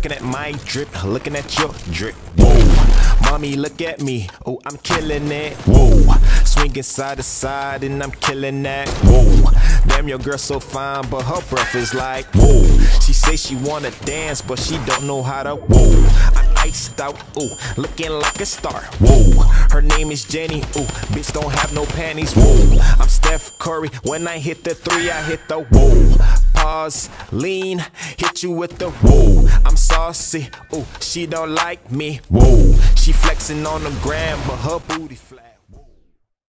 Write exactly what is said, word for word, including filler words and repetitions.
looking at my drip, looking at your drip. Whoa, mommy, look at me. Oh, I'm killing it. Whoa, swinging side to side and I'm killing that. Whoa, damn, your girl so fine, but her breath is like whoa. She say she wanna dance, but she don't know how to. Whoa, I'm iced out. Ooh, looking like a star. Whoa, her name is Jenny. Ooh, bitch don't have no panties. Whoa, I'm Steph Curry. When I hit the three, I hit the whoa. Pause, lean, hit you with the whoa. I'm saucy. Ooh, she don't like me. Whoa, she flexing on the gram, but her booty flat.